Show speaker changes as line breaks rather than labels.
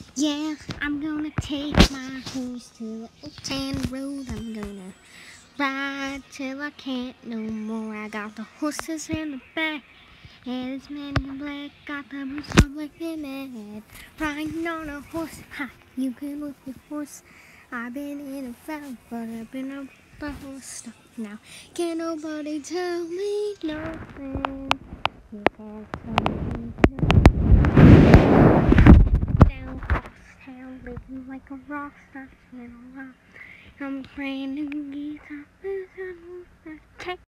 Yeah, I'm gonna take my horse to the old town road. I'm gonna ride till I can't no more. I got the horses in the back, and it's men in black. Got the boots on looking at. Riding on a horse, ha! You can whip your horse. I've been in a fight, but I've been up the horse stuff now. Can't nobody tell me nothing. You can't tell me down across town, living like a rock star, you know. I'm praying to get up,